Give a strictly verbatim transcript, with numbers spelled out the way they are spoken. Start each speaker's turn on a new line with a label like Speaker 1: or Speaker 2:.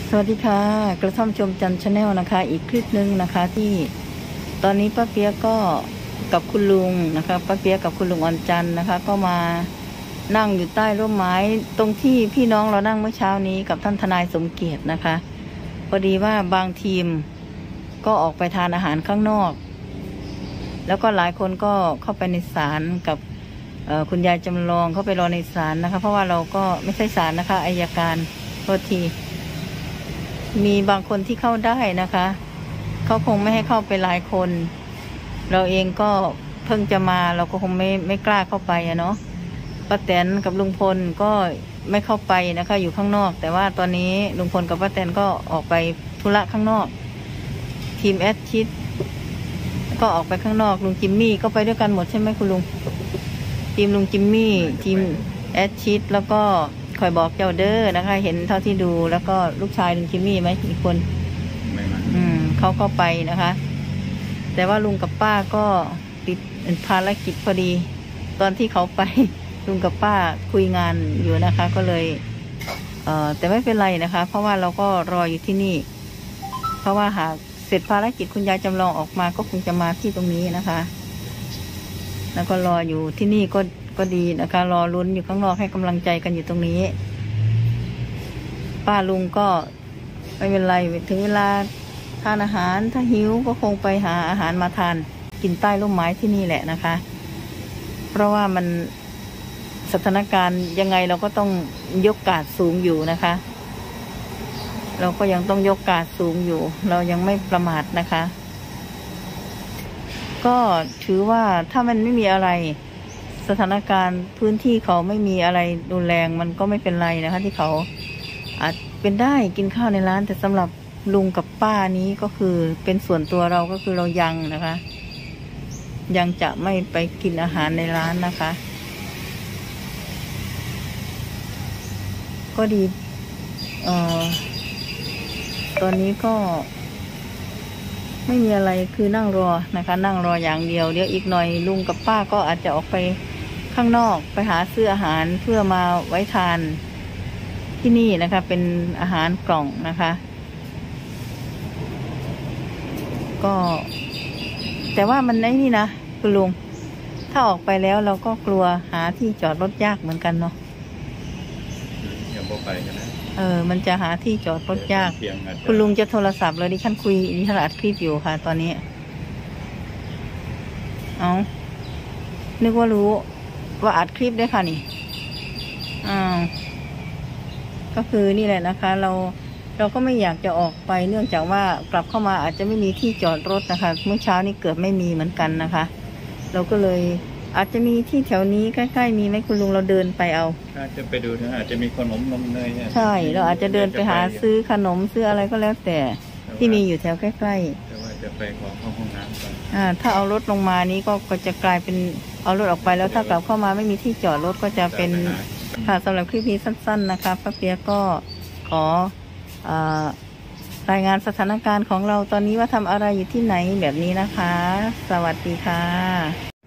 Speaker 1: สวัสดีค่ะกระท่อมชมจันทร์ชาแนลนะคะอีกคลิปหนึ่งนะคะที่ตอนนี้ป้าเปียกก็กับคุณลุงนะคะป้าเปียกกับคุณลุงอ่อนจันทร์นะคะก็มานั่งอยู่ใต้ร่มไม้ตรงที่พี่น้องเรานั่งเมื่อเช้านี้กับท่านทนายสมเกียรตินะคะพอดีว่าบางทีมก็ออกไปทานอาหารข้างนอกแล้วก็หลายคนก็เข้าไปในศาลกับคุณยายจำลองเข้าไปรอในศาลนะคะเพราะว่าเราก็ไม่ใช่ศาลนะคะอัยการโทษทีมีบางคนที่เข้าได้นะคะเขาคงไม่ให้เข้าไปหลายคนเราเองก็เพิ่งจะมาเราก็คงไม่ไม่กล้าเข้าไปอะเนาะป้าแตนกับลุงพลก็ไม่เข้าไปนะคะอยู่ข้างนอกแต่ว่าตอนนี้ลุงพลกับป้าแตนก็ออกไปธุระข้างนอกทีมแอดชิดก็ออกไปข้างนอกลุงจิมมี่ก็ไปด้วยกันหมดใช่ไหมคุณลุงทีมลุงจิมมี่ทีมแอดชิดแล้วก็คอยบอกเจ้าเด้อนะคะเห็นเท่าที่ดูแล้วก็ลูกชายลุงจิมมี่ไหมอีกคนไม่มาอืมเขาก็ไปนะคะแต่ว่าลุงกับป้าก็ติดภารกิจพอดีตอนที่เขาไปลุงกับป้าคุยงานอยู่นะคะก็เลยเอ่อแต่ไม่เป็นไรนะคะเพราะว่าเราก็รออยู่ที่นี่เพราะว่าหากเสร็จภารกิจคุณยายจำลองออกมาก็คงจะมาที่ตรงนี้นะคะแล้วก็รออยู่ที่นี่ก็ก็ดีนะคะรอลุ้นอยู่ข้างนอกให้กำลังใจกันอยู่ตรงนี้ป้าลุงก็ไม่เป็นไรถึงเวลาทานอาหารถ้าหิวก็คงไปหาอาหารมาทานกินใต้ร่มไม้ที่นี่แหละนะคะเพราะว่ามันสถานการณ์ยังไงเราก็ต้องยกการ์ดสูงอยู่นะคะเราก็ยังต้องยกการ์ดสูงอยู่เรายังไม่ประมาทนะคะก็ถือว่าถ้ามันไม่มีอะไรสถานการณ์พื้นที่เขาไม่มีอะไรรุนแรงมันก็ไม่เป็นไรนะคะที่เขาอาจเป็นได้กินข้าวในร้านแต่สำหรับลุงกับป้านี้ก็คือเป็นส่วนตัวเราก็คือเรายังนะคะยังจะไม่ไปกินอาหารในร้านนะคะก็ดีเอ่อตอนนี้ก็ไม่มีอะไรคือนั่งรอนะคะนั่งรออย่างเดียวเดี๋ยวอีกหน่อยลุงกับป้าก็อาจจะออกไปข้างนอกไปหาซื้ออาหารเพื่อมาไว้ทานที่นี่นะคะเป็นอาหารกล่องนะคะก็แต่ว่ามันไอ้นี่นะคุณลุงถ้าออกไปแล้วเราก็กลัวหาที่จอดรถยากเหมือนกันเนาะ
Speaker 2: อย่าโบไปกันนะ
Speaker 1: เออมันจะหาที่จอดรถยากคุณลุงจะโทรศัพท์เลยดิฉันคุยดิฉันอัดคลิปอยู่ค่ะตอนนี้เอานึกว่ารู้ว่าอัดคลิปด้วยค่ะนี่อ้าวก็คือนี่แหละนะคะเราเราก็ไม่อยากจะออกไปเนื่องจากว่ากลับเข้ามาอาจจะไม่มีที่จอดรถนะคะเมื่อเช้านี้เกือบไม่มีเหมือนกันนะคะเราก็เลยอาจจะมีที่แถวนี้ใกล้ๆมีไหมคุณลุงเราเดินไปเอา
Speaker 2: อาจจะไปดูนะอาจจะมีขนมนมเนย
Speaker 1: ใช่เราอาจจะเดินไปหาซื้อขนมซื้ออะไรก็แล้วแต่ที่มีอยู่แถวใกล้ๆ
Speaker 2: แต่ว่าจะไปขอเข้าห้องน้ำก่อน
Speaker 1: อ่าถ้าเอารถลงมานี้ก็ก็จะกลายเป็นเอารถออกไปแล้วถ้ากลับเข้ามาไม่มีที่จอดรถก็จะเป็นค่ะสำหรับคลิปนี้สั้นๆนะคะป้าเปียก็ขอรายงานสถานการณ์ของเราตอนนี้ว่าทำอะไรอยู่ที่ไหนแบบนี้นะคะสวัสดีค่ะ